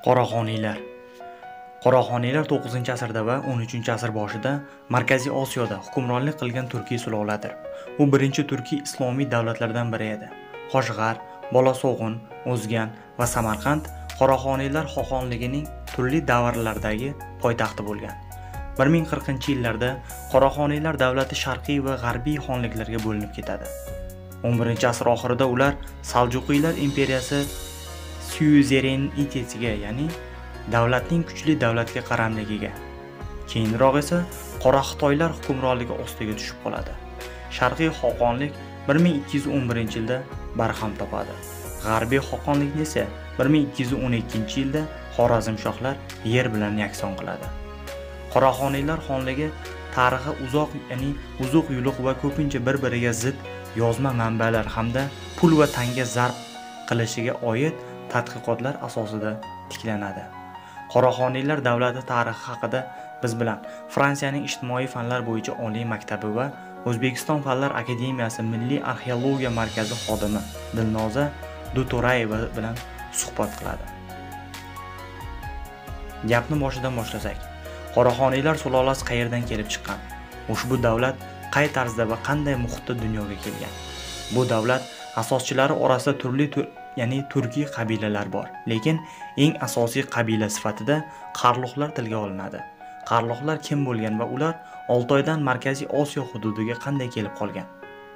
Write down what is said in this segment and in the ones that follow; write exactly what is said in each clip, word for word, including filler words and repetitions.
Qoraxoniylar. Qoraxoniylar to'qqizinchi asrda va o'n uchinchi asr boshida Markaziy Osiyoda hukmronlik qilgan turkiy suloladir. U birinchi turkiy islomiy davlatlardan biri edi. Qo'shg'ar, Boloso'g'in, O'zgan va Samarqand Qoraxoniylar xoqonligining turli davrlardagi poytaxti bo'lgan. bir ming qirqinchi yillarda Qoraxoniylar davlati sharqiy va g'arbiy xonliklarga bo'linib ketadi. o'n birinchi asr oxirida ular Saljuqiylar imperiyasi syuzerenitetiga, ya'ni davlatning kuchli davlatga qaramligiga, keyinroq esa Qora Xitoylar hukmronligi ostiga tushib qoladi. Sharqiy xoqonlik bir ming ikki yuz o'n birinchi yilda barham topadi. G'arbiy xoqonlikni esa bir ming ikki yuz o'n ikkinchi yilda Xorazmshohlar yer bilan yakson qiladi. Qoraxoniylar xonligi tarixi uzoq, ya'ni uzuq yuluq va ko'pincha bir-biriga zid yozma manbalar hamda pul va tanga zarb qilishiga oid tadqiqotlar asosida tiklanadi. Qoraxoniylar davlati tarixi haqida biz bilan Fransiyaning ijtimoiy fanlar bo'yicha oliy maktabi va O'zbekiston Fanlar akademiyasi Milliy arxeologiya markazi xodimi Dilnoza Dutorayeva bilan suhbat qiladi. Gapni boshidan boshlasak, Qoraxoniylar sulolasi qayerdan kelib chiqqan? Ushbu davlat qay tarzda va qanday muhitda dunyoga kelgan? Bu davlat asoschilari orasida turli tur, ya'ni turkiy qabilalar bor, lekin eng asosiy qabila sifatida Qarluqlar tilga olinadi. Qarluqlar kim bo'lgan va ular Oltoydan Markaziy Osiyo hududiga qanday kelib qolgan?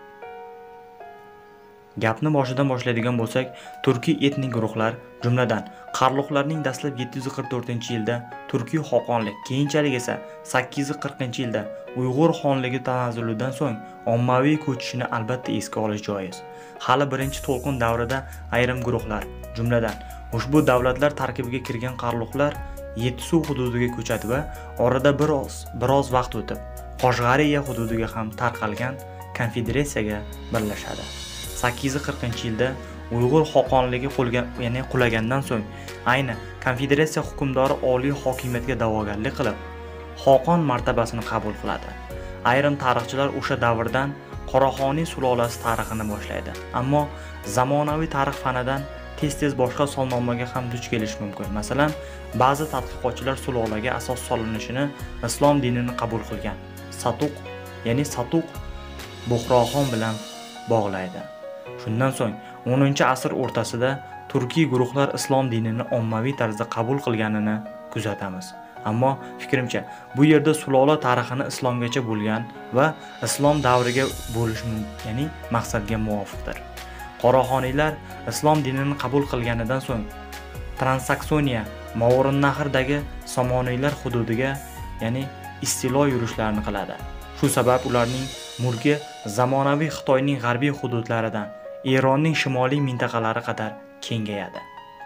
Gapni boshidan boshlaydigan bo'lsak, turkiy etnik guruhlar, jumladan Qarluqlarning dastlab yetti yuz qirq to'rtinchi yilda turkiy xoqonlik, keyinchalik esa sakkiz yuz qirqinchi yilda Uyg'ur xonligi tanazzulidan so'ng ommaviy ko'chishini albatta esga olish joiz. Hali birinchi to'lqin davrida ayrim guruhlar, jumladan ushbu davlatlar tarkibiga kirgan Qarluqlar Yettisuv hududiga ko'chadi va orada biroz biroz vaqt o'tib Qoshg'ariya hududiga ham tarqalgan konfederatsiyaga birlashadi. sakkiz yuz qirqinchi yilda Uyg'ur xoqonligi qolgan, ya'ni qulagandan so'ng ayni konfederatsiya hukmdori oliy hokimiyatga da'vogarlik qilib, xoqon martabasini qabul qiladi. Ayrim tarixchilar o'sha davrdan Qoraxoniy sulolasi tarixini boshlaydi. Ammo zamonaviy tarix fanidan tez-tez boshqa solnomaga ham duch kelish mumkin. Masalan, ba'zi tadqiqotchilar sulolaga asos solinishini islom dinini qabul qilgan Satuq, ya'ni Satuq Buxroxon bilan bog'laydi. Shundan so'ng o'ninchi asr o'rtasida turkiy guruhlar islom dinini ommaviy tarzda qabul qilganini kuzatamiz. Ammo fikrimcha, bu yerda sulola tarixini islomgacha bo'lgan va islom davriga bo'lish mumkin, ya'ni maqsadga muvofiqdir. Qoraxoniylar islom dinini qabul qilganidan so'ng Transaksoniya, Movarounnahr'dagi Somoniylar hududiga, ya'ni istilo yurishlarini qiladi. Shu sabab ularning mulki zamonaviy Xitoyning g'arbiy hududlaridan Eronning shimoliy mintaqalari qadar kengayadi.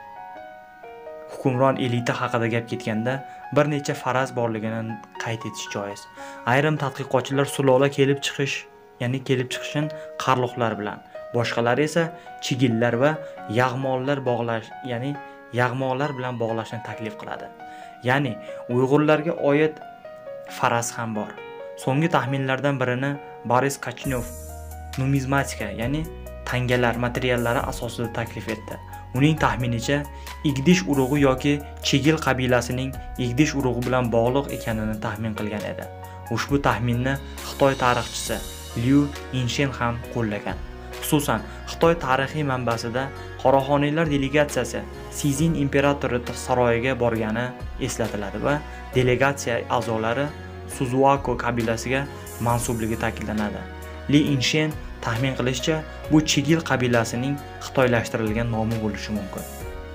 Hukmron elita haqida gap ketganda bir necha faraz borligini qayd etish joiz. Ayrim tadqiqotchilar sulola kelib chiqish, ya'ni kelib chiqishin Qarluqlar bilan, boshqalari esa Chigillar va Yag'monlar bog'lash, ya'ni Yag'monlar bilan bog'lashni taklif qiladi. Ya'ni Uyg'urlarga oid faraz ham bor. So'nggi taxminlardan birini Boris Kachinov numizmatika, ya'ni tangalar materiallari asosida taklif etdi. Uning taxminicha Igdish urug'i yoki Chigil qabilasining Igdish urug'i bilan bog'liq ekanini taxmin qilgan edi. Ushbu taxminni Xitoy tarixchisi Liu Yinshen ham qo'llagan. Xususan, Xitoy tarixiy manbasida Qoraxoniylar delegatsiyasi Sizin imperatori saroyiga borgani eslatiladi va delegatsiya a'zolari Suzuako qabilasiga mansubligi ta'kidlanadi. Li Yinshen taxmin qilishicha, bu Chigil qabilasining xitoylashtirilgan nomi bo'lishi mumkin.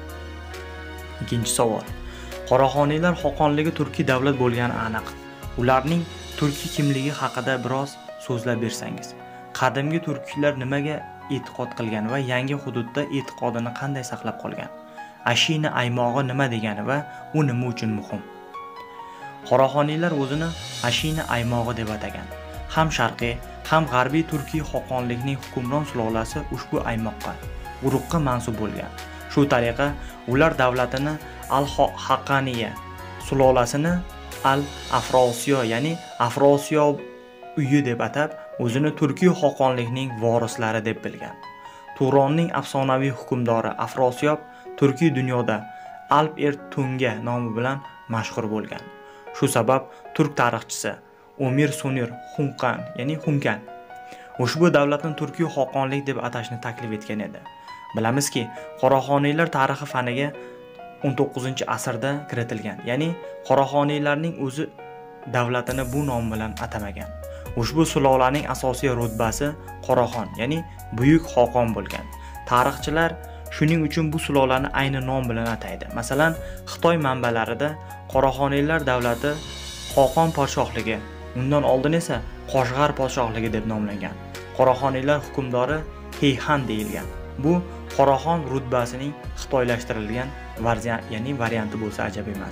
Ikkinchi savol. Qoraxoniylar xoqonligi turkiy davlat bo'lgani aniq. Ularning turkiy kimligi haqida biroz so'zlab bersangiz. Qadimgi turkiylar nimaga e'tiqod qilgan va yangi hududda e'tiqodini qanday saqlab qolgan? Ashina aymog'i nima degani va u nima uchun muhim? Qoraxoniylar o'zini Ashina aymog'i deb atagan. Ham sharqiy, ham g'arbiy turkiy xoqonlikning hukmron sulolasi ushbu aymoqqa, urug'ga mansub bo'lgan. Shu tariqa ular davlatini Al-Haqqaniya, sulolasini Al-Afrosiyo, ya'ni Afrosiyo uyi deb atab, o'zini turkiy xoqonlikning vorislari deb bilgan. Turonning afsonaviy hukmdori Afrosiyob turkiy dunyoda Alp er Tunga nomi bilan mashhur bo'lgan. Shu sabab turk tarixchisi Omir Sunir Hunqan, ya'ni Hunkan ushbu davlatni Turkiy xoqonlik deb atashni taklif etgan edi. Bilamizki, Qoraxoniylar tarixi faniga o'n to'qqizinchi asrda kiritilgan. Ya'ni Qoraxoniylarning o'zi davlatini bu nom bilan atamagan. Ushbu sulolaning asosiy rutbasi Qoraxon, ya'ni buyuk xoqon bo'lgan. Tarixchilar shuning uchun bu sulolani ayni nom bilan ataydi. Masalan, Xitoy manbalarida Qoraxoniylar davlati Xoqon podshohligi, undan oldin esa Qoshg'ar podshohligi deb nomlangan. Qoraxoniylar hukmdori Heyxan deyilgan. Bu Qoraxon rutbasining xitoylashtirilgan variant, ya'ni varianti bo'lsa ajab emas.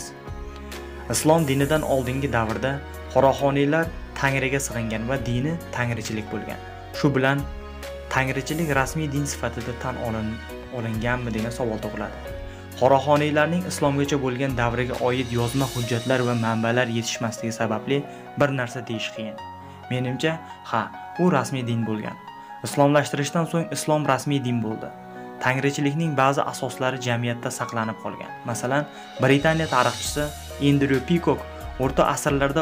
Islom dinidan oldingi davrda Qoraxoniylar Tangriga sig'ingan va dini tangrichilik bo'lgan. Shu bilan tangrichilik rasmiy din sifatida tan olinganmi degan savol tug'iladi. Qoraxoniylarning islomgacha bo'lgan davriga oid yozma hujjatlar va manbalar yetishmasligi sababli bir narsa deyish qiyin. Menimcha, ha, u rasmiy din bo'lgan. Islomlashtirishdan so'ng islom rasmiy din bo'ldi. Tangrichilikning ba'zi asoslari jamiyatda saqlanib qolgan. Masalan, Britaniya tarixchisi Andrew Peacock o'rta asrlarda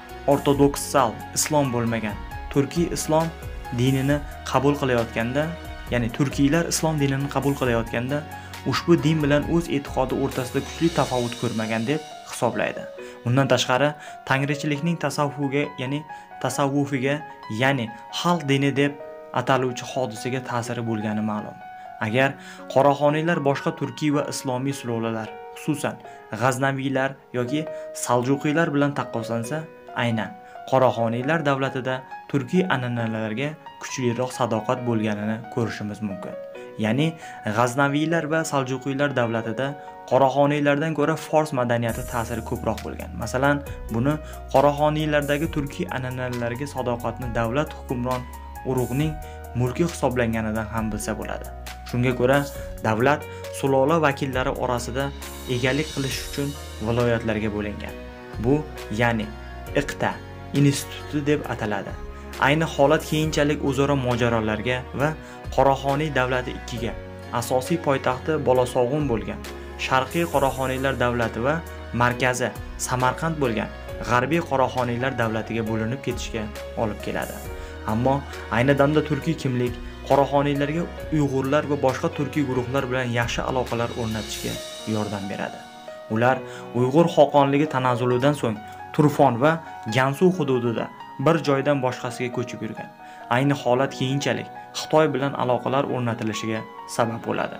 ortodoksal islom bo'lmagan Turkiy islom dinini qabul qilayotganda, ya'ni turkiylar islom dinini qabul qilayotganda ushbu din bilan o'z e'tiqodi o'rtasida kuchli tafovut ko'rmagan deb hisoblaydi. Undan tashqari, tangrichilikning tasavvufiga, ya'ni tasavvufiga, ya'ni xalq dini deb ataluvchi hodisaga ta'siri bo'lgani ma'lum. Agar Qoraxoniylar boshqa turkiy va islomiy sulolalar, xususan G'aznaviylar yoki Saljuqiylar bilan taqqoslansa, aynan Qoraxoniylar davlatida turkiy an'analarga kuchliroq sadoqat bo'lganini ko'rishimiz mumkin. Ya'ni G'aznaviylar va Saljuqiylar davlatida Qoraxoniylardan ko'ra fors madaniyati ta'siri ko'proq bo'lgan. Masalan, buni Qoraxoniylardagi turkiy an'analarga sadoqatni davlat hukmron urug'ning mulki hisoblanganidan ham bilsa bo'ladi. Shunga ko'ra, davlat sulola vakillari orasida egalik qilish uchun viloyatlarga bo'lingan. Bu, ya'ni iqta instituti deb ataladi. Ayni holat keyinchalik o'zaro mojarolarga va Qoraxoniy davlati ikkiga, asosiy poytaxti Bolosog'un bo'lgan Sharqiy Qoraxoniylar davlati va markazi Samarqand bo'lgan G'arbiy Qoraxoniylar davlatiga bo'linib ketishga olib keladi. Ammo ayni damda turkiy kimlik Qoraxoniylarga Uyg'urlar va boshqa turkiy guruhlar bilan yaxshi aloqalar o'rnatishga yordam beradi. Ular Uyg'ur xoqonligi tanazzulidan so'ng Turfon va Gansu hududida bir joydan boshqasiga ko'chib yurgan. Ayni holat keyinchalik Xitoy bilan aloqalar o'rnatilishiga sabab bo'ladi.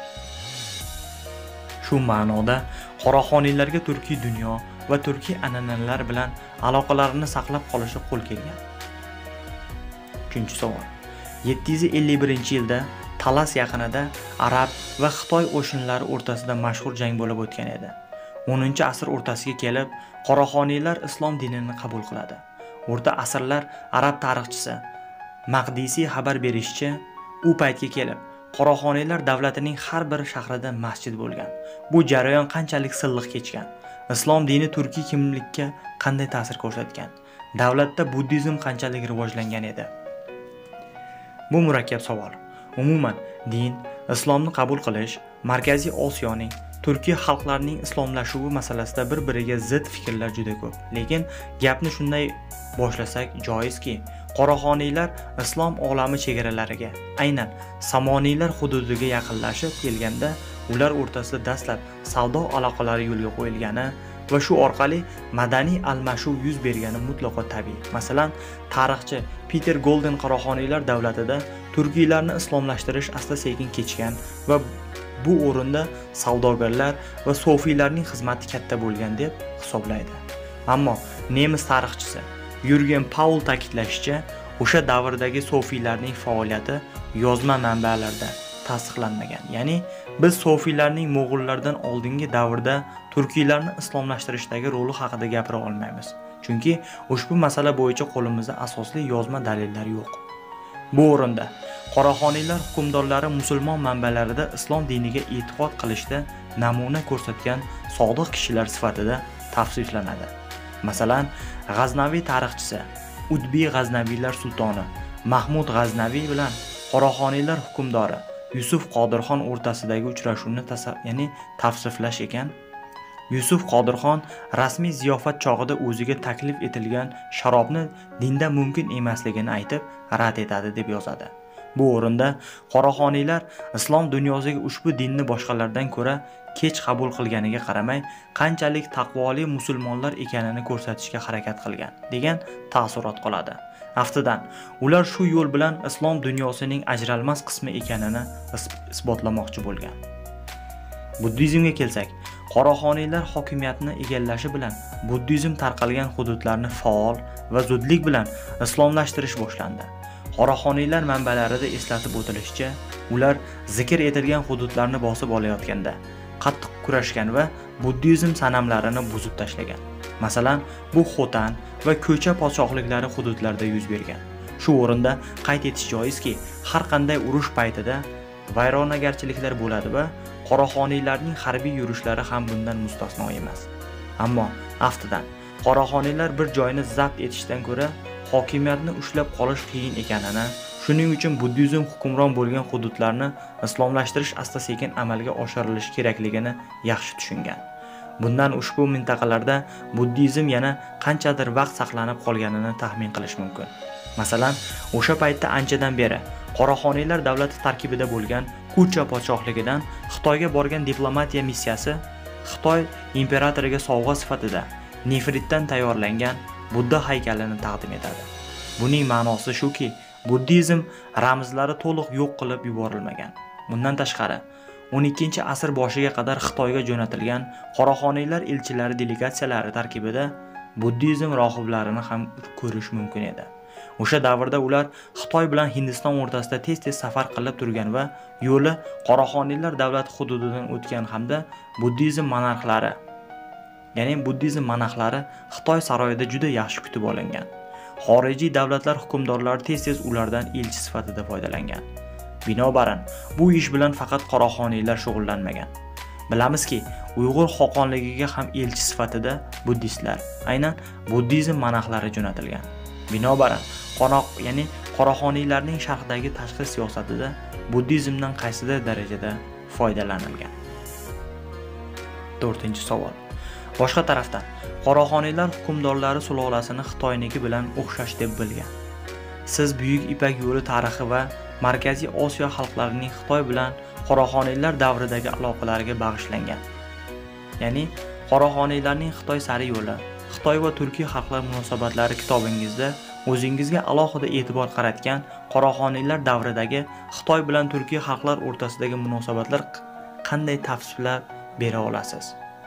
Shu ma'noda Qoraxoniylarga turkiy dunyo va turkiy an'analar bilan aloqalarini saqlab qolishi qo'l kelgan. Uchinchi savol. yetti yuz ellik birinchi yilda Talas yaqinida Arab va Xitoy qo'shinlari o'rtasida mashhur jang bo'lib o'tgan edi. o'ninchi asr o'rtasiga kelib, Qoraxoniylar islom dinini qabul qiladi. O'rta asrlar arab tarixchisi Maqdisi xabar berishicha, u paytga kelib Qoraxoniylar davlatining har bir shahrida masjid bo'lgan. Bu jarayon qanchalik silliq kechgan? Islom dini turkiy kimlikka qanday ta'sir ko'rsatgan? Davlatda buddizm qanchalik rivojlangan edi? Bu murakkab savol. Umuman, din, islomni qabul qilish Markaziy Osiyoning Turkiy xalqlarining islomlashuvi masalasida bir-biriga zid fikrlar juda ko'p. Lekin gapni shunday boshlasak joizki, Qoraxoniylar islom olami chegaralariga, aynan Samoniylar hududiga yaqinlashib kelganda, ular o'rtasida dastlab savdo aloqalari yo'lga qo'yilgani va shu orqali madaniy almashuv yuz bergani mutlaqo tabiiy. Masalan, tarixchi Peter Golden Qoraxoniylar davlatida turkiylarni islomlashtirish asta-sekin kechgan va bu o'rinda savdogarlar va sofiylarning xizmati katta bo'lgan deb hisoblaydi. Ammo nemis tarixchisi Jürgen Paul ta'kidlashicha, o'sha davrdagi sofiylarning faoliyati yozma manbalarda tasdiqlanmagan. Ya'ni biz sofiylarning mo'g'ullardan oldingi davrda turkiylarni islomlashtirishdagi roli haqida gapira olmaymiz. Chunki ushbu masala bo'yicha qo'limizda asosli yozma dalillar yo'q. Bu o'rinda Qoraxoniylar hukmdorlari musulmon manbalarida islom diniga e'tiqod qilishda namuna ko'rsatgan sodiq kishilar sifatida tavsiflanadi. Masalan, G'aznaviy tarixchisi Udbiy G'aznaviylar sultoni Mahmud G'aznaviy bilan Qoraxoniylar hukmdori Yusuf Qodirxon o'rtasidagi uchrashuvni ya'ni tavsiflash ekan. Yusuf Qodirxon rasmiy ziyofat chog'ida o'ziga taklif etilgan sharobni dinda mumkin emasligini aytib rad etadi deb yozadi. Bu o'rinda qoraxoniylar islom dunyosiga ushbu dinni boshqalardan ko'ra kech qabul qilganiga qaramay, qanchalik taqvoli musulmonlar ekanini ko'rsatishga harakat qilgan degan taassurot qoladi. Aftidan, ular shu yo'l bilan islom dunyosining ajralmas qismi ekanini isbotlamoqchi bo'lgan. Buddizmga kelsak, qoraxoniylar hokimiyatni egallashi bilan buddizm tarqalgan hududlarni faol va zudlik bilan islomlashtirish boshlandi. Qoraxoniylar manbalarida eslatib o'tilishicha, ular zikr etilgan hududlarni bosib olayotganda qattiq kurashgan va buddizm sanamlarini buzib tashlagan. Masalan, bu Xotan va ko'cha podshohliklari hududlarida yuz bergan. Shu o'rinda qayd etish joizki, har qanday urush paytida vayronagarchiliklar bo'ladi va qoraxoniylarning harbiy yurishlari ham bundan mustasno emas. Ammo aftidan, qoraxoniylar bir joyni zabt etishdan ko'ra hokimiyatni ushlab qolish qiyin ekanini, shuning uchun buddizm hukmron bo'lgan hududlarni islomlashtirish asta-sekin amalga oshirilishi kerakligini yaxshi tushungan. Bundan ushbu mintaqalarda buddizm yana qanchadir vaqt saqlanib qolganini taxmin qilish mumkin. Masalan, o'sha paytda anchadan beri qoraxoniylar davlati tarkibida bo'lgan Kucha podshohligidan Xitoyga borgan diplomatiya missiyasi Xitoy imperatoriga sovg'a sifatida nefritdan tayyorlangan Budda haykalini taqdim etadi. Buning ma'nosi shuki, buddizm ramzlari to'liq yo'q qilib yuborilmagan. Bundan tashqari, o'n ikkinchi asr boshiga qadar Xitoyga jo'natilgan qoraxoniylar elchilari delegatsiyalari tarkibida buddizm rohiblarini ham ko'rish mumkin edi. O'sha davrda ular Xitoy bilan Hindiston o'rtasida tez-tez safar qilib turgan va yo'li qoraxoniylar davlati hududidan o'tgan hamda buddizm monarxlari, ya'ni buddizm monarxlari Xitoy saroyida juda yaxshi kutib olingan. Xorijiy davlatlar hukmdorlari tez-tez ulardan elchi sifatida foydalangan. Binobarin, bu ish bilan faqat qoraxoniylar shug'ullanmagan. Bilamizki, Uyg'ur xoqonligiga ham elchi sifatida buddistlar, aynan buddizm monarxlari jo'natilgan. Binobarin, qonoq, ya'ni qoraxoniylarning sharqdagi tashqi siyosatida buddizmdan qaysidir darajada foydalanilgan. to'rtinchi savol. Boshqa tarafdan, qoraxoniylar hukmdorlari sulolasini Xitoyniki bilan o'xshash deb bilgan. Siz Buyuk Ipak yo'li tarixi va Markaziy Osiyo xalqlarining Xitoy bilan qoraxoniylar davridagi aloqalariga bag'ishlangan, ya'ni qoraxoniylarning Xitoy sari yo'li, Xitoy va Turkiy xalqlar munosabatlari kitobingizda o'zingizga alohida e'tibor qaratgan qoraxoniylar davridagi Xitoy bilan Turkiy xalqlar o'rtasidagi munosabatlar qanday tavsiflar bera olasiz?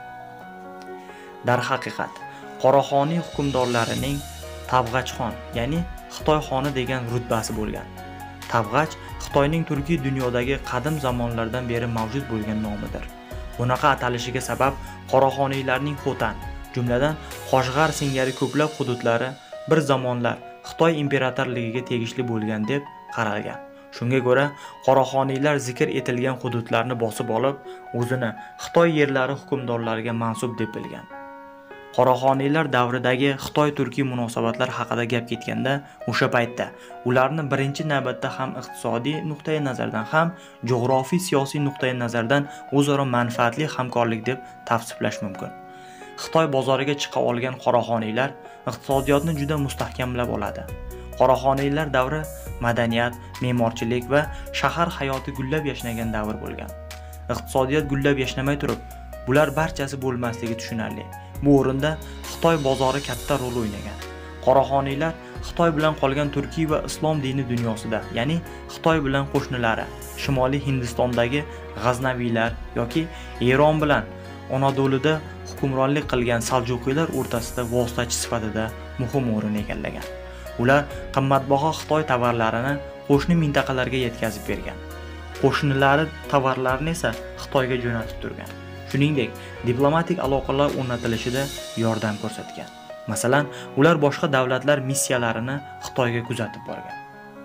Darhaqiqat, qoraxoniy hukmdorlarining Tabg'achxon, ya'ni Xitoy xoni degan rutbasi bo'lgan. Tabg'ach Xitoyning Turkiy dunyodagi qadim zamonlardan beri mavjud bo'lgan nomidir. Bunaqa atalishiga sabab qoraxoniylarning Xotan, jumladan Qoshg'ar singari ko'plab hududlari bir zamonlar Xitoy imperatorligiga tegishli bo'lgan deb qaralgan. Shunga ko'ra, qoraxoniylar zikr etilgan hududlarni bosib olib, o'zini Xitoy yerlari hukmdorlariga mansub deb bilgan. Qoraxoniylar davridagi Xitoy-Turkiy munosabatlar haqida gap ketganda, o'sha paytda ularni birinchi navbatda ham iqtisodiy nuqtai nazardan ham jo'g'rofiy siyosiy nuqtai nazardan o'zaro manfaatli hamkorlik deb tavsiflash mumkin. Xitoy bozoriga chiqa olgan qoraxoniylar iqtisodiyotni juda mustahkamlab oladi. Qoraxoniylar davri madaniyat, me'morchilik va shahar hayoti gullab yashnagan davr bo'lgan. Iqtisodiyot gullab yashnamay turib, bular barchasi bo'lmasligi tushunarli. Bu o'rinda Xitoy bozori katta rol o'ynagan. Qoraxoniylar Xitoy bilan qolgan Turkiy va islom dini dunyosida, ya'ni Xitoy bilan qo'shnilari, Shimoliy Hindistondagi G'aznaviylar yoki Eron bilan Anadoluda hukmronlik qilgan Saljuqiylar o'rtasida vositachi sifatida muhim o'rin egallagan. Ular qimmatbaho Xitoy tovarlarini qo'shni mintaqalarga yetkazib bergan. Qo'shnilari tovarlarini esa Xitoyga jo'natib turgan. Shuningdek, diplomatik aloqalar o'rnatilishida yordam ko'rsatgan. Masalan, ular boshqa davlatlar missiyalarini Xitoyga kuzatib borgan.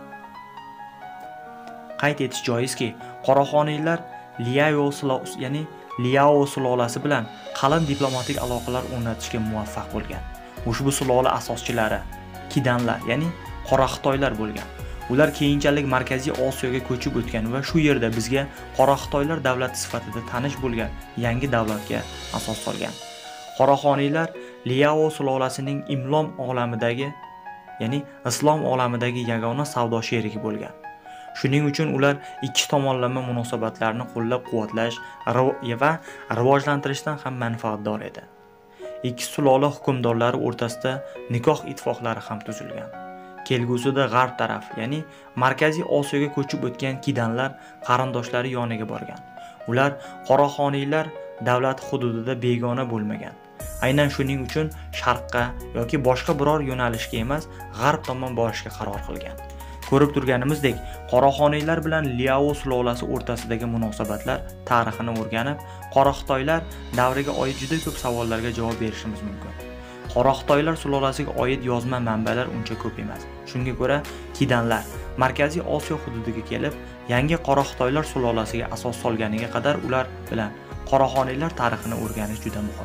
Qayd etish joizki, qoraxoniylar Liao sulolasi, ya'ni Liao sulolasi bilan qalin diplomatik aloqalar o'rnatishga muvaffaq bo'lgan. Ushbu sulola asoschilari Kidanlar, ya'ni Qora Xitoylar bo'lgan. Ular keyinchalik Markaziy Osiyoga ko'chib o'tgan va shu yerda bizga Qora Xitoylar davlati sifatida tanish bo'lgan yangi davlatga asos solgan. Qoraxoniylar Liao sulolasining imlom olamidagi, ya'ni islom olamidagi yagona savdo sherigi bo'lgan. Shuning uchun ular ikki tomonlama munosabatlarni qo'llab-quvvatlash va rivojlantirishdan ham manfaatdor edi. Ikki sulola hukmdorlari o'rtasida nikoh ittifoqlari ham tuzilgan. Kelgusida g'arb taraf, ya'ni Markaziy Osiyoga ko'chib o'tgan kidanlar qarindoshlari yoniga borgan. Ular Qoraxoniylar davlati hududida begona bo'lmagan. Aynan shuning uchun sharqqa yoki boshqa biror yo'nalishga emas, g'arb tomon borishga qaror qilgan. Ko'rib turganimizdek, Qoraxoniylar bilan Liao sulolasi o'rtasidagi munosabatlar tarixini o'rganib, Qora Xitoylar davriga oid juda ko'p savollarga javob berishimiz mumkin. Qora Xitoylar sulolasiga oid yozma manbalar uncha ko'p emas. Shunga ko'ra, kidanlar Markaziy Osiyo hududiga kelib, yangi Qora Xitoylar sulolasiga asos solganiga qadar ular bilan Qoraxoniylar tarixini o'rganish juda muhim.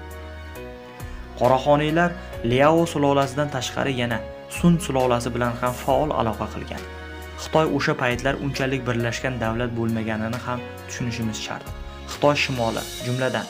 Qoraxoniylar Liao sulolasidan tashqari yana Sun sulolasi bilan ham faol aloqa qilgan. Xitoy o'sha paytlar unchalik birlashgan davlat bo'lmaganini ham tushunishimiz shart. Xitoy shimoli, jumladan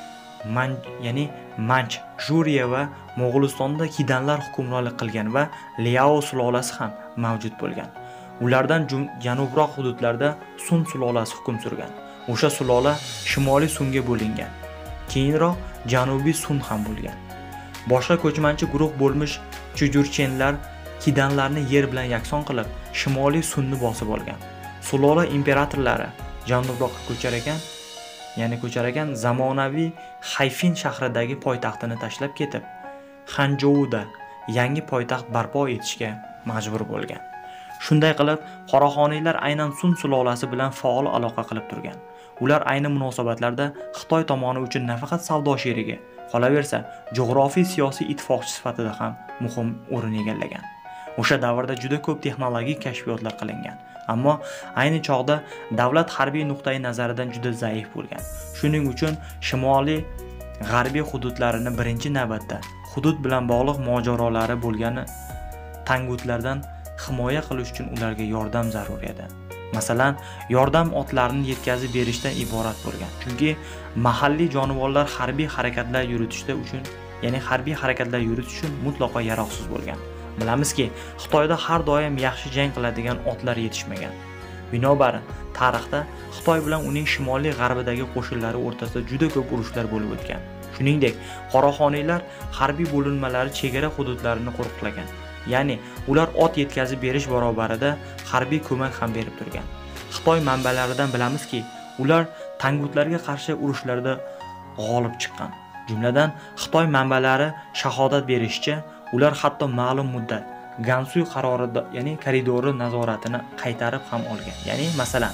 Man, ya'ni Manch, Juriya va Mo'g'ulistonda kidanlar hukmronlik qilgan va Liao sulolasi ham mavjud bo'lgan. Ulardan janubroq hududlarda Sun sulolasi hukm surgan. O'sha sulola Shimoliy Sunga bo'lingan. Keyinroq Janubiy Sun ham bo'lgan. Boshqa ko'chmanchi guruh bo'lmish Chujurchenlar kidanlarni yer bilan yakson qilib, Shimoliy Sunni bosib olgan. Sulola imperatorlari janubroqqa ko'char ekan, ya'ni ko'char ekan zamonaviy Hayfin shahridagi poytaxtini tashlab ketib, Xanjouda yangi poytaxt barpo etishga majbur bo'lgan. Shunday qilib, Qoraxoniylar aynan Sun sulolasi bilan faol aloqa qilib turgan. Ular ayni munosabatlarda Xitoy tomoni uchun nafaqat savdo sherigi, qolaversa, jug'rofiy siyosiy ittifoqchi sifatida ham muhim o'rin egallagan. O'sha davrda juda ko'p texnologik kashfiyotlar qilingan, ammo ayni chog'da davlat harbiy nuqtai nazaridan juda zaif bo'lgan. Shuning uchun shimoliy g'arbiy hududlarini birinchi navbatda hudud bilan bog'liq mojarolari bo'lgani tangutlardan himoya qilish uchun ularga yordam zarur edi. Masalan, yordam otlarini yetkazib berishdan iborat bo'lgan. Chunki mahalliy jonivorlar harbiy harakatlar yuritishda uchun, ya'ni harbiy harakatlar yuritish uchun mutlaqo yaroqsiz bo'lgan. Bilamizki, Xitoyda har doim yaxshi jang qiladigan otlar yetishmagan. Binobarin, tarixda Xitoy bilan uning shimoliy g'arbidagi qo'shinlari o'rtasida juda ko'p urushlar bo'lib o'tgan. Shuningdek, Qoraxoniylar harbiy bo'linmalari chegara hududlarini qo'riqlagan. Ya'ni ular ot yetkazib berish barobarida harbiy ko'mak ham berib turgan. Xitoy manbalaridan bilamizki, ular tangutlarga qarshi urushlarda g'olib chiqqan. Jumladan, Xitoy manbalari shahodat berishicha, ular hatto ma'lum muddat Gansuy qarorida, ya'ni koridori nazoratini qaytarib ham olgan. Ya'ni masalan,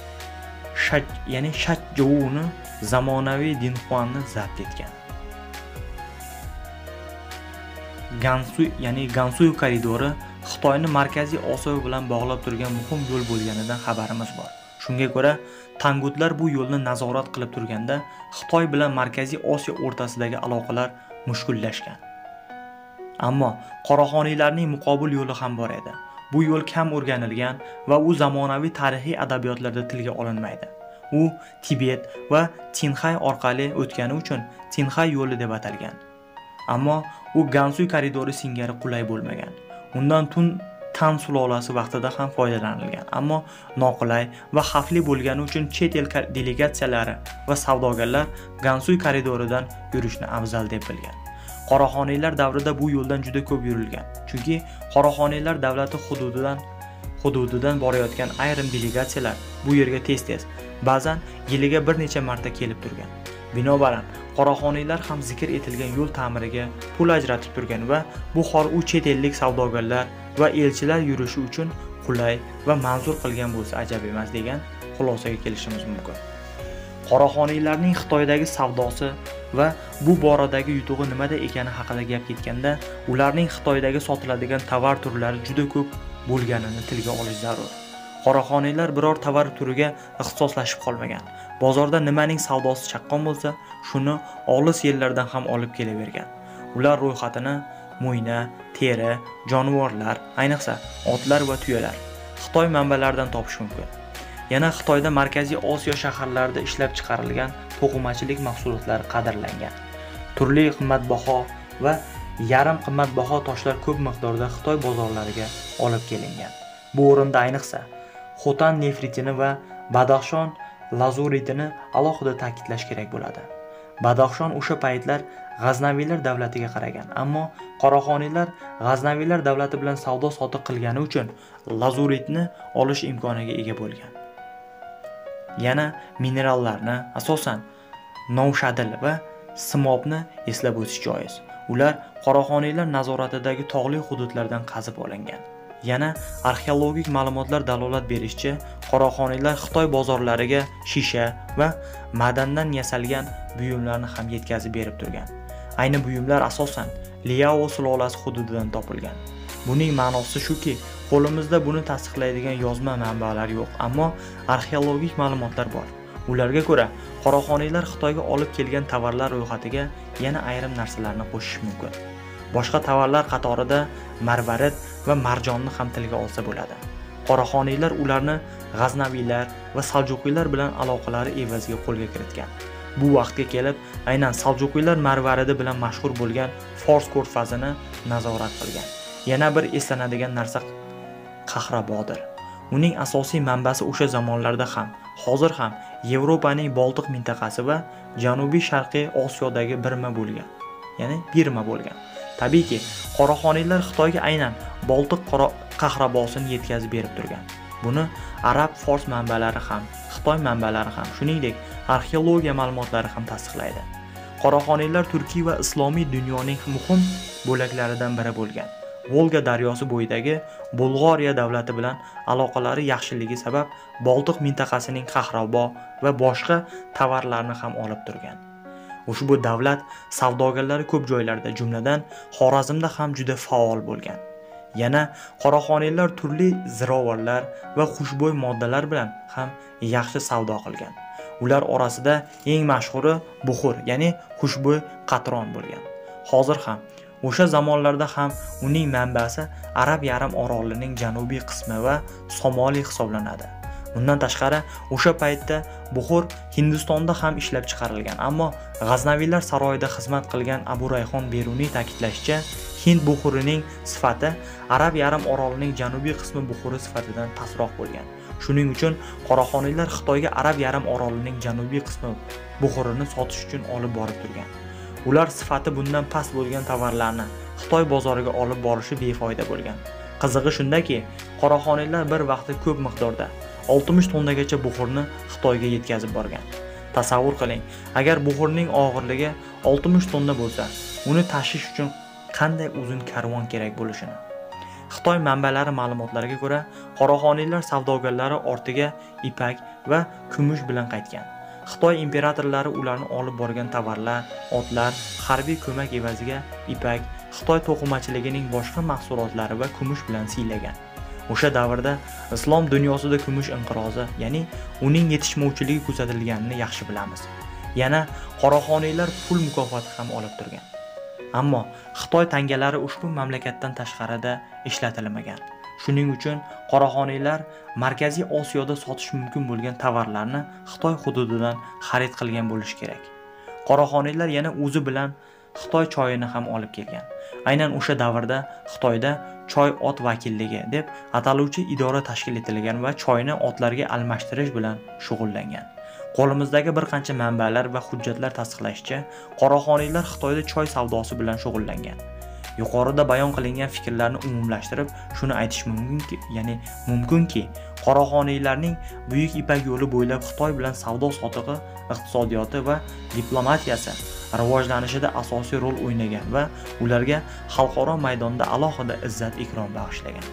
Shaj, ya'ni Shajjouni zamonaviy Dinhuanni zabt etgan. Gansuy, ya'ni Gansuy koridori Xitoyni Markaziy Osiyo bilan bog'lab turgan muhim yo'l bo'lganidan xabarimiz bor. Shunga ko'ra, tangutlar bu yo'lni nazorat qilib turganda Xitoy bilan Markaziy Osiyo o'rtasidagi aloqalar mushkullashgan. Ammo Qoraxoniylarning muqobil yo'li ham bor edi. Bu yo'l kam o'rganilgan va u zamonaviy tarixiy adabiyotlarda tilga olinmaydi. U Tibet va Tinxay orqali o'tgani uchun Tinxay yo'li deb atalgan. Ammo u Gansuy koridori singari qulay bo'lmagan. Undan Tun Tan sulolasi vaqtida ham foydalanilgan, ammo noqulay va xavfli bo'lgani uchun chet el delegatsiyalari va savdogarlar Gansuy koridoridan yurishni afzal deb bilgan. Qoraxoniylar davrida bu yo'ldan juda ko'p yurilgan. Chunki Qoraxoniylar davlati hududidan hududidan borayotgan ayrim delegatsiyalar bu yerga tez-tez, ba'zan yiliga bir necha marta kelib turgan. Binobarin, Qoraxoniylar ham zikr etilgan yo'l ta'miriga pul ajratib turgan va bu xor u chet ellik savdogarlar va elchilar yurishi uchun qulay va manzur qilgan bo'lsa ajab emas degan xulosaga kelishimiz mumkin. Qoraxoniylarning Xitoydagi savdosi va bu boradagi yutug'i nimada ekani haqida gap ketganda, ularning Xitoydagi sotiladigan tovar turlari juda ko'p bo'lganini tilga olish zarur. Qoraxoniylar biror tovar turiga ixtisoslashib qolmagan. Bozorda nimaning savdosi chaqqon bo'lsa, shuni olis yerlardan ham olib kelavergan. Ular ro'yxatini mo'yna, teri, jonivorlar, ayniqsa otlar va tuyalar Xitoy manbalaridan topish mumkin. Yana Xitoyda Markaziy Osiyo shaharlarida ishlab chiqarilgan to'qimachilik mahsulotlari qadrlangan. Turli qimmatbaho va yarim qimmatbaho toshlar ko'p miqdorda Xitoy bozorlariga olib kelingan. Bu o'rinda ayniqsa Xotan nefritini va Badaxshon lazuritini alohida ta'kidlash kerak bo'ladi. Badaxshon o'sha paytlar G'aznaviylar davlatiga qaragan, ammo Qoraxoniylar G'aznaviylar davlati bilan savdo sotiq qilgani uchun lazuritni olish imkoniga ega bo'lgan. Yana minerallarni, asosan novshadil va simobni eslab o'tish joiz. Ular Qoraxoniylar nazoratidagi tog'li hududlardan qazib olingan. Yana arxeologik ma'lumotlar dalolat berishicha, Qoraxoniylar Xitoy bozorlariga shisha va madandan yasalgan buyumlarni ham yetkazib berib turgan. Ayni buyumlar asosan Liao sulolasi hududidan topilgan. Buning ma'nosi shuki, qo'limizda buni tasdiqlaydigan yozma manbalar yo'q, ammo arxeologik ma'lumotlar bor. Ularga ko'ra, Qoraxoniylar Xitoyga olib kelgan tovarlar ro'yxatiga yana ayrim narsalarni qo'shish mumkin. Boshqa tovarlar qatorida marvarid va marjonni ham tilga olsa bo'ladi. Qoraxoniylar ularni G'aznaviylar va Saljuqiylar bilan aloqalari evaziga qo'lga kiritgan. Bu vaqtga kelib, aynan Saljuqiylar marvaridi bilan mashhur bo'lgan Fors ko'rfazini nazorat qilgan. Yana bir eslanadigan narsa Qahrabodir. Uning asosiy manbasi o'sha zamonlarda ham, hozir ham Yevropaning Boltiq mintaqasi va Janubiy Sharqiy Osiyodagi birma bo'lgan. Ya'ni birma bo'lgan. Tabiiyki, Qoraxoniylar Xitoyga aynan Boltiq qahrabosini yetkazib berib turgan. Buni arab fors manbalari ham, Xitoy manbalari ham, shuningdek arxeologiya ma'lumotlari ham tasdiqlaydi. Qoraxoniylar Turkiy va islomiy dunyoning muhim bo'laklaridan biri bo'lgan. Volga daryosi bo'yidagi Bulg'oriya davlati bilan aloqalari yaxshiligi sabab Boltiq mintaqasining qahrabo va boshqa tovarlarni ham olib turgan. Ushbu davlat savdogarlari ko'p joylarda, jumladan Xorazmda ham juda faol bo'lgan. Yana Qoraxoniylar turli zirovorlar va xushbo'y moddalar bilan ham yaxshi savdo qilgan. Ular orasida eng mashhuri buxur, ya'ni xushbo'y qatron bo'lgan. Hozir ham o'sha zamonlarda ham uning manbasi Arab yarim orolining janubiy qismi va Somali hisoblanadi. Bundan tashqari, o'sha paytda buxur Hindistonda ham ishlab chiqarilgan, ammo G'aznaviylar saroyida xizmat qilgan Abu Rayhon Beruniy ta'kidlashicha, Hind buxurining sifati Arab yarim orolining janubiy qismi buxuri sifatidan pastroq bo'lgan. Shuning uchun Qoraxoniylar Xitoyga Arab yarim orolining janubiy qismi buxurini sotish uchun olib borib turgan. Ular sifati bundan past bo'lgan tovarlarni Xitoy bozoriga olib borishi befoyda bo'lgan. Qizig'i shundaki, Qoraxoniylar bir vaqtda ko'p miqdorda oltmish tonnagacha buxurni Xitoyga yetkazib borgan. Tasavvur qiling, agar buxurning og'irligi oltmish tonna bo'lsa, uni tashish uchun qanday uzun karvon kerak bo'lishini. Xitoy manbalari ma'lumotlariga ko'ra, Qoraxoniylar savdogarlari ortiga ipak va kumush bilan qaytgan. Xitoy imperatorlari ularni olib borgan tovarlar, otlar, harbiy ko'mak evaziga ipak, Xitoy to'qimachiligining boshqa mahsulotlari va kumush bilan siylagan. O'sha davrda islom dunyosida kumush inqirozi, ya'ni uning yetishmovchiligi kuzatilganini yaxshi bilamiz. Yana Qoraxoniylar pul mukofoti ham olib turgan. Ammo Xitoy tangalari ushbu mamlakatdan tashqarida ishlatilmagan. Shuning uchun Qoraxoniylar Markaziy Osiyoda sotish mumkin bo'lgan tovarlarni Xitoy hududidan xarid qilgan bo'lishi kerak. Qoraxoniylar yana o'zi bilan Xitoy choyini ham olib kelgan. Aynan o'sha davrda Xitoyda choy ot vakilligi deb ataluvchi idora tashkil etilgan va choyni otlarga almashtirish bilan shug'ullangan. Qo'limizdagi bir qancha manbalar va hujjatlar tasdiqlashicha, Qoraxoniylar Xitoyda choy savdosi bilan shug'ullangan. Yuqorida bayon qilingan fikrlarni umumlashtirib, shuni aytish mumkinki, ya'ni mumkinki, Qoraxoniylarning Buyuk Ipak yo'li bo'ylab Xitoy bilan savdo sotig'i, iqtisodiyoti va diplomatiyasi rivojlanishida asosiy rol o'ynagan va ularga xalqaro maydonda alohida izzat-ikrom bag'ishlagan.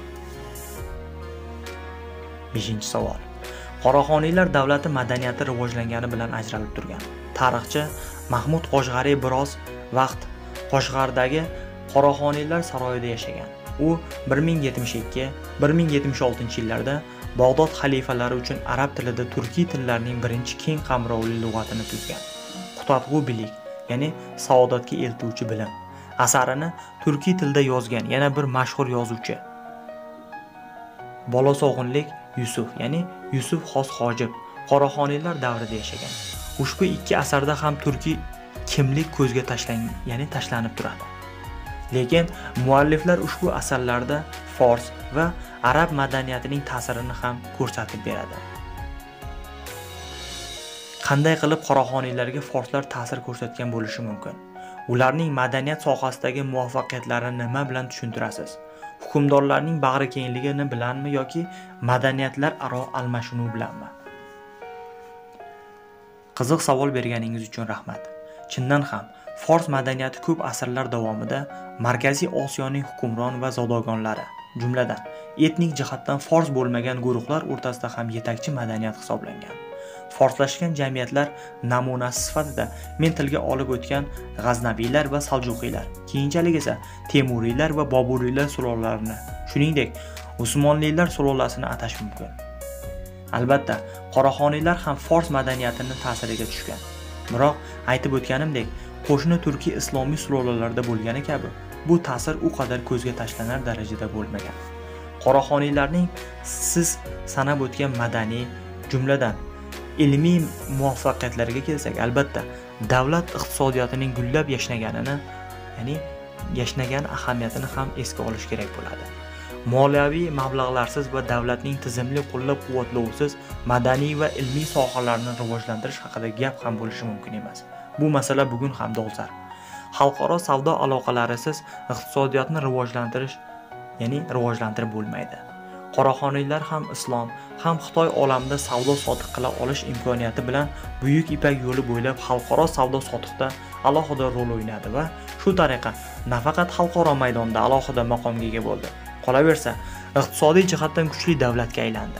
beshinchi savol. Qoraxoniylar davlati madaniyati rivojlangani bilan ajralib turgan. Tarixchi Mahmud Qoshg'ariy biroz vaqt Qoshg'ardagi Qoraxoniylar saroyida yashagan. U bir ming yetmish ikki - bir ming yetmish oltinchi yillarda Bag'dod xalifalari uchun arab tilida turkiy tillarning birinchi keng qamrovli lug'atini tuzgan. Qutatg'u bilik, ya'ni saodatga eltuvchi bilim, Asarini turkiy tilda yozgan yana bir mashhur yozuvchi Bolosog'inlik Yusuf, ya'ni Yusuf Xos Hojib Qoraxoniylar davrida yashagan. Ushbu ikki asarda ham turkiy kimlik ko'zga tashlangan, ya'ni tashlanib turadi. Lekin mualliflar ushbu asarlarda fors va arab madaniyatining ta'sirini ham ko'rsatib beradi. Qanday qilib Qoraxoniylarga forslar ta'sir ko'rsatgan bo'lishi mumkin? Ularning madaniyat sohasidagi muvaffaqiyatlarini nima bilan tushuntirasiz? Hukmdorlarning bag'ri kengligini bilanmi yoki madaniyatlar aro almashinuv bilanmi? Qiziq savol berganingiz uchun rahmat. Chindan ham fors madaniyati ko'p asrlar davomida Markaziy Osiyoning hukmron va zodagonlari, jumladan etnik jihatdan fors bo'lmagan guruhlar o'rtasida ham yetakchi madaniyat hisoblangan. Forslashgan jamiyatlar namunasi sifatida men tilga olib o'tgan G'aznaviylar va Saljuqiylar, keyinchalik esa Temuriylar va Boburiylar sulolalarini, shuningdek Usmonlilar sulolasini atash mumkin. Albatta, Qoraxoniylar ham fors madaniyatining ta'siriga tushgan. Biroq aytib o'tganimdek, qo'shni turkiy islomiy sulolalarda bo'lgani kabi, bu ta'sir u qadar ko'zga tashlanar darajada bo'lmagan. Qoraxoniylarning siz sanab o'tgan madaniy, jumladan ilmiy muvaffaqiyatlariga kelsak, albatta davlat iqtisodiyotining gullab yashnaganini, ya'ni yashnagan ahamiyatini ham esga olish kerak bo'ladi. Moliyaviy mablag'larsiz va davlatning tizimli qo'llab-quvvatlovisiz madaniy va ilmiy sohalarni rivojlantirish haqida gap ham bo'lishi mumkin emas. Bu masala bugun ham dolzarb. Xalqaro savdo aloqalarisiz iqtisodiyotni rivojlantirish, ya'ni rivojlantirib bo'lmaydi. Qoraxoniylar ham islom, ham Xitoy olamida savdo sotiq qila olish imkoniyati bilan Buyuk Ipak yo'li bo'ylab xalqaro savdo sotiqda alohida rol o'ynadi va shu tariqa nafaqat xalqaro maydonda alohida maqomga ega bo'ldi. Qolaversa, iqtisodiy jihatdan kuchli davlatga aylandi.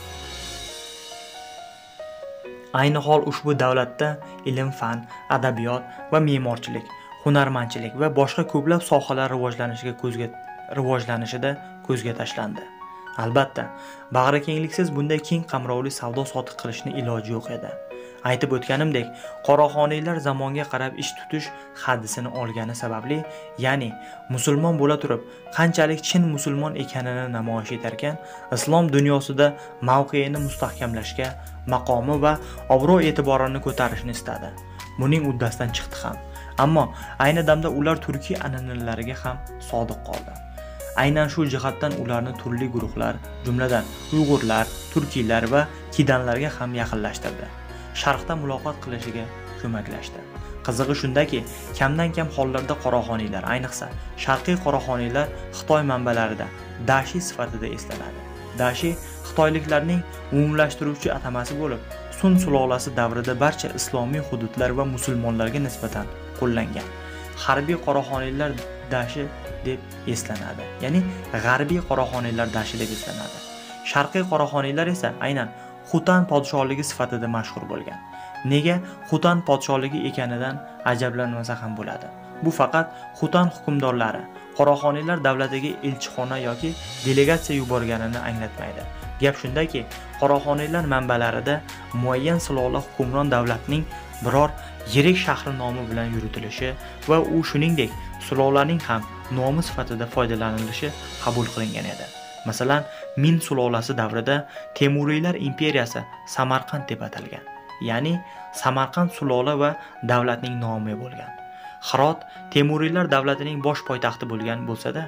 Ayni hol ushbu davlatda ilm-fan, adabiyot va me'morchilik, hunarmandchilik va boshqa ko'plab sohalar rivojlanishiga ko'zga rivojlanishida ko'zga tashlandi. Albatta, bag'ri kengliksiz bunday keng qamrovli savdo sotiq qilishni iloji yo'q edi. Aytib o'tganimdek, Qoraxoniylar zamonga qarab ish tutish haddisini olgani sababli, ya'ni musulmon bo'la turib, qanchalik chin musulmon ekanini namoyish etarkan, islom dunyosida mavqeini mustahkamlashga, maqomi va obro'-e'tiborini ko'tarishni istadi. Buning uddasidan chiqdi ham. Ammo ayni damda ular turkiy an'analariga ham sodiq qoldi. Aynan shu jihatdan ularni turli guruhlar, jumladan Uyg'urlar, Turkiylar va Kidanlarga ham yaqinlashtirdi. Sharqda muloqot qilishiga ko'maklashdi. Qizig'i shundaki, kamdan kam hollarda Qoraxoniylar, ayniqsa Sharqiy Qoraxoniylar Xitoy manbalarida Dashi sifatida eslanadi. Dashi xitoyliklarning umumlashtiruvchi atamasi bo'lib, Sun sulolasi davrida barcha islomiy hududlar va musulmonlarga nisbatan qo'llangan. Harbiy Qoraxoniylar Dashi deb eslanadi. Ya'ni G'arbiy Qoraxoniylar Dashi deb eslanadi. Sharqiy Qoraxoniylar esa aynan Xutan podshohligi sifatida mashhur bo'lgan. Nega Xutan podshohligi ekanidan ajablanmasa ham bo'ladi. Bu faqat Xutan hukmdorlari Qoraxoniylar davlatiga elchixona yoki delegatsiya yuborganini anglatmaydi. Gap shundaki, Qoraxoniylar manbalarida muayyan sulola hukmron davlatning biror yirik shahri nomi bilan yuritilishi va u shuningdek sulolaning ham nomi sifatida foydalanilishi qabul qilingan edi. Masalan, Min sulolasi davrida Temuriylar imperiyasi Samarqand deb atalgan. Ya'ni Samarqand sulola va davlatning nomi bo'lgan. Hirot Temuriylar davlatining bosh poytaxti bo'lgan bo'lsa-da,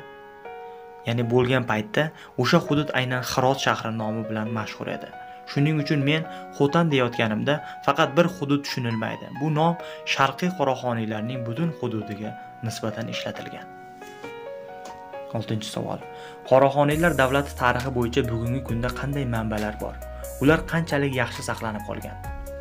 ya'ni bo'lgan paytda o'sha hudud aynan Hirot shahri nomi bilan mashhur edi. Shuning uchun men Xotan deyotganimda faqat bir hudud tushunilmaydi. Bu nom Sharqiy Qoraxoniylarning butun hududiga nisbatan ishlatilgan. oltinchi savol. Qoraxoniylar davlati tarixi bo'yicha bugungi kunda qanday manbalar bor? Ular qanchalik yaxshi saqlanib qolgan?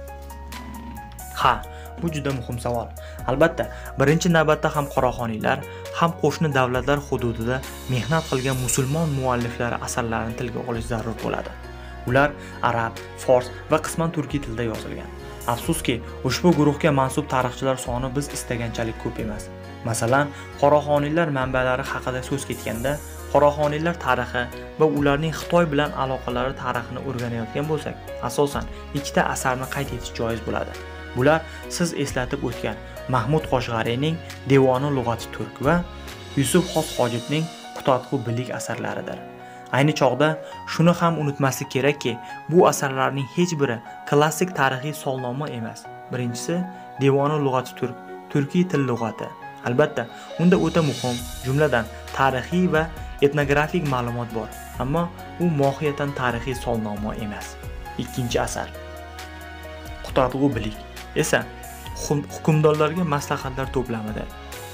Ha, bu juda muhim savol. Albatta, birinchi navbatda ham Qoraxoniylar, ham qo'shni davlatlar hududida mehnat qilgan musulmon mualliflar asarlarini tilga olish zarur bo'ladi. Ular arab, fors va qisman turkiy tilda yozilgan. Afsuski, ushbu guruhga mansub tarixchilar soni biz istaganchalik ko'p emas. Masalan, Qoraxoniylar manbalari haqida so'z ketganda, Qoraxoniylar tarixi va ularning Xitoy bilan aloqalari tarixini o'rganayotgan bo'lsak, asosan ikkita asarni qayd etish joiz bo'ladi. Bular siz eslatib o'tgan Mahmud Qoshg'ariyning Devoni lug'ati turk va Yusuf Xos Hojibning Qutatqu bilik asarlaridir. Ayni chog'da shuni ham unutmaslik kerakki, bu asarlarning hech biri klassik tarixiy solnoma emas. Birinchisi Devoni lug'ati turk, turkiy til lug'ati. Albatta, unda o'ta muhim, jumladan tarixiy va etnografik ma'lumot bor, ammo u mohiyatan tarixiy solnoma emas. Ikkinchi asar Qutatqu bilik esa hukmdorlarga maslahatlar to'plamidir.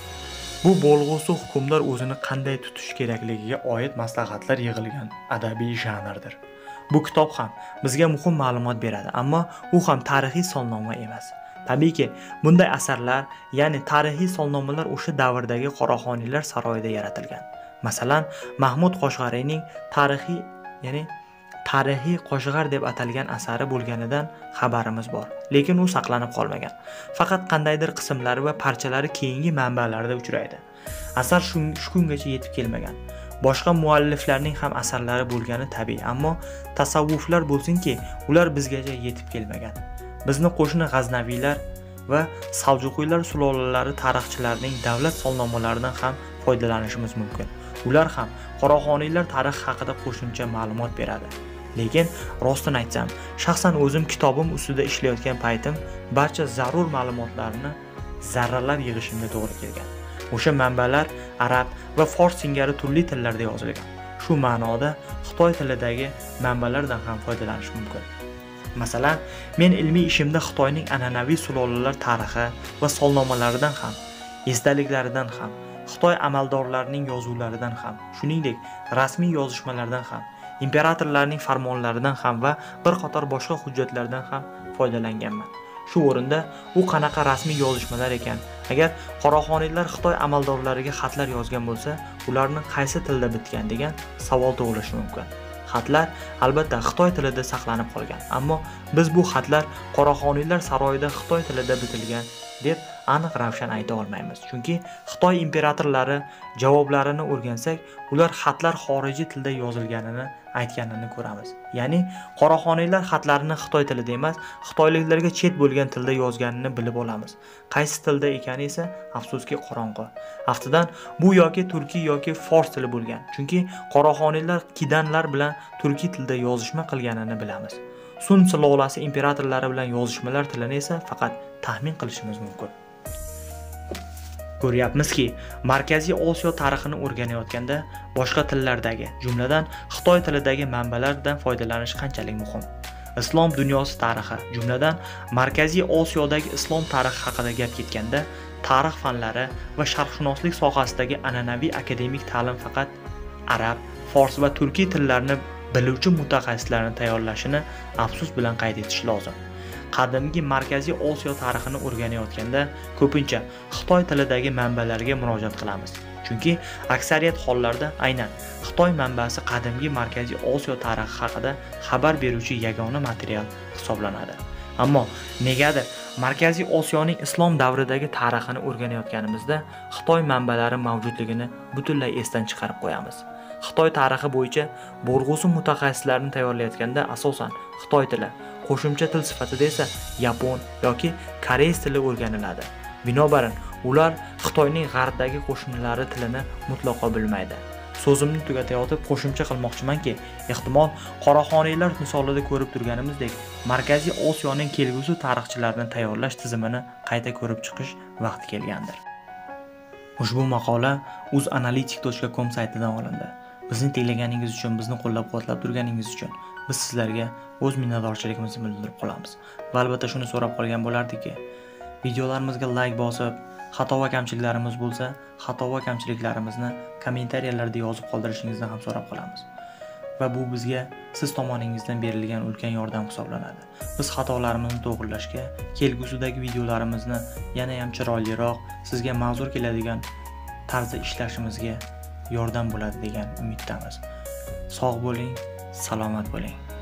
Bu bo'lg'usi hukmdor o'zini qanday tutish kerakligiga oid maslahatlar yig'ilgan adabiy janrdir. Bu kitob ham bizga muhim ma'lumot beradi, ammo u ham tarixiy solnoma emas. Tabiiyki, bunday asarlar, ya'ni tarixiy solnomalar o'sha davrdagi Qoraxoniylar saroyida yaratilgan. Masalan, Mahmud Qoshg'ariyning tarixiy, ya'ni tarixiy Qoshg'ar deb atalgan asari bo'lganidan xabarimiz bor, lekin u saqlanib qolmagan. Faqat qandaydir qismlari va parchalari keyingi manbalarda uchraydi. Asar shu kungacha yetib kelmagan. Boshqa mualliflarning ham asarlari bo'lgani tabiiy, ammo tasavvuflar bo'lsinki, ular bizgacha yetib kelmagan. Bizni qo'shni G'aznaviylar va Saljuqiylar sulolalari tarixchilarining davlat solnomalaridan ham foydalanishimiz mumkin. Ular ham Qoraxoniylar tarixi haqida qo'shimcha ma'lumot beradi. Lekin rostini aytsam, shaxsan o'zim kitobim ustida ishlayotgan paytim barcha zarur ma'lumotlarni zarralab yig'ishimga to'g'ri kelgan. O'sha manbalar arab va fors singari turli tillarda yozilgan. Shu ma'noda Xitoy tilidagi manbalardan ham foydalanish mumkin. Masalan, men ilmiy ishimda Xitoyning an'anaviy sulolalar tarixi va solnomalaridan ham, esdaliklaridan ham, Xitoy amaldorlarining yozuvlaridan ham, shuningdek, rasmiy yozishmalardan ham, imperatorlarning farmonlaridan ham va bir qator boshqa hujjatlardan ham foydalanganman. Shu o'rinda u qanaqa rasmiy yozishmalar ekan? Agar Qoraxoniylar Xitoy amaldorlariga xatlar yozgan bo'lsa, ularning qaysi tilda bitgan degan savol tug'ilishi mumkin. Xatlar albatta Xitoy tilida saqlanib qolgan, ammo biz bu xatlar Qoraxoniylar saroyida Xitoy tilida bitilgan deb aniq ravshan ayta olmaymiz. Chunki Xitoy imperatorlari javoblarini o'rgansak, ular xatlar xorijiy tilda yozilganini aytganini ko'ramiz. Ya'ni Qoraxoniylar xatlarini Xitoy tilida emas, xitoyliklarga chet bo'lgan tilda yozganini bilib olamiz. Qaysi tilda ekani esa afsuski qorong'u. Aftidan bu yoki turkiy yoki fors tili bo'lgan. Chunki Qoraxoniylar kidanlar bilan turkiy tilda yozishma qilganini bilamiz. Sun sulolasi imperatorlari bilan yozishmalar tilini esa faqat taxmin qilishimiz mumkin. Ko'ryapmizki, Markaziy Osiyo tarixini o'rganayotganda boshqa tillardagi, jumladan Xitoy tilidagi manbalardan foydalanish qanchalik muhim. Islom dunyosi tarixi, jumladan Markaziy Osiyodagi islom tarixi haqida gap ketganda, tarix fanlari va sharqshunoslik sohasidagi an'anaviy akademik ta'lim faqat arab, fors va turkiy tillarni biluvchi mutaxassislarni tayyorlashini afsus bilan qayd etish lozim. Qadimgi Markaziy Osiyo tarixini o'rganayotganda ko'pincha Xitoy tilidagi manbalarga murojaat qilamiz. Chunki aksariyat hollarda aynan Xitoy manbasi qadimgi Markaziy Osiyo tarixi haqida xabar beruvchi yagona material hisoblanadi. Ammo negadir Markaziy Osiyoning islom davridagi tarixini o'rganayotganimizda Xitoy manbalari mavjudligini butunlay esdan chiqarib qo'yamiz. Xitoy tarixi bo'yicha bo'lg'usi mutaxassislarni tayyorlayotganda asosan Xitoy tili, qo'shimcha til sifatida esa yapon yoki koreys tili o'rganiladi. Binobarin, ular Xitoyning g'arbdagi qo'shnilari tilini mutlaqo bilmaydi. So'zimni tugatayotib qo'shimcha qilmoqchimanki, ehtimol Qoraxoniylar misolida ko'rib turganimizdek, Markaziy Osiyoning kelgusi tarixchilarini tayyorlash tizimini qayta ko'rib chiqish vaqti kelgandir. Ushbu maqola uz analytik dot com saytidan olindi. Bizni tinglaganingiz uchun, bizni qo'llab-quvvatlab turganingiz uchun biz sizlarga o'z minnatdorchiligimizni bildirib qolamiz. Va albatta shuni so'rab qolgan bo'lardiki, videolarimizga like bosib, xato va kamchiliklarimiz bo'lsa, xato va kamchiliklarimizni kommentariyalarda yozib qoldirishingizni ham so'rab qolamiz. Va bu bizga siz tomoningizdan berilgan ulkan yordam hisoblanadi. Biz xatolarimizni to'g'rilashga, kelgusidagi videolarimizni yana ham chiroyliroq, sizga ma'zur keladigan tarzda ishlashimizga yordam bo'ladi degan umiddamiz. Sog' bo'ling, salomat bo'ling.